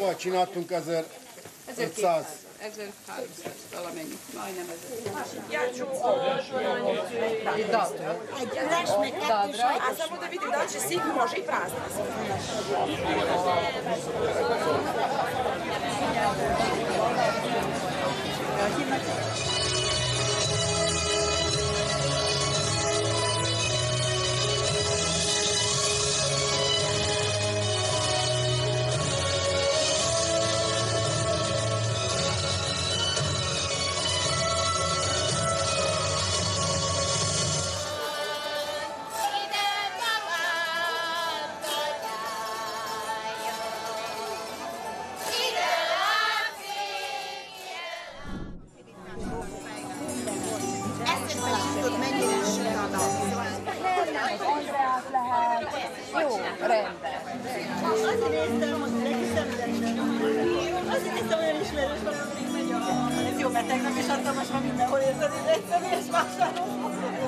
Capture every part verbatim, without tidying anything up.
Tavaly csináltunk ezerötszáz. ezerháromszáz valamennyi, majdnem ezer. Ja ću... I dobro. Dobro. A samo da vidim da li će sip, može i prazna. Jó, rendben. Azért néztem, hogy neki szemüvegben. Azért néztem, olyan ismerős valami megy a... Ez jó, mert tegnap is adtam, most már mindenhol érzed, hogy egy személyes vásároló.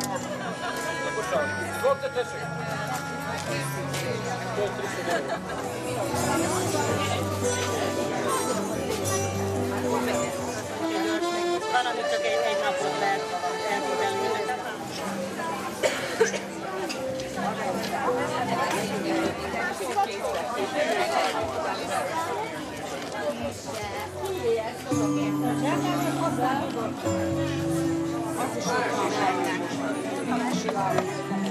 Van, amit csak egy, egy napot lehet elképzelni. Az is sokkal